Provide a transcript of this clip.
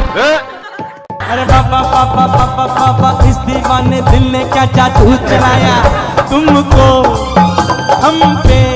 अरे पापा पापा पापा पापा, इस दीवाने दिल ने क्या जादू चलाया तुमको हम पे।